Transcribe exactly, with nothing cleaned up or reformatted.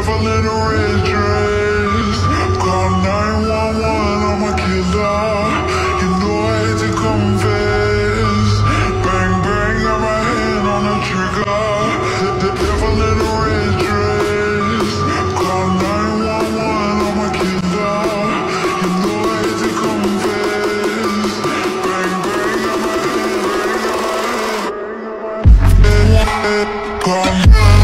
devil in a red dress. Call nine one one, I'm a killer. You know I hate to confess. Bang bang, got my hand on the trigger. The, the devil in a red dress. Call nine one one, I'm a killer. You know I hate to confess. Bang bang, got my hand, bang, got my hand. Call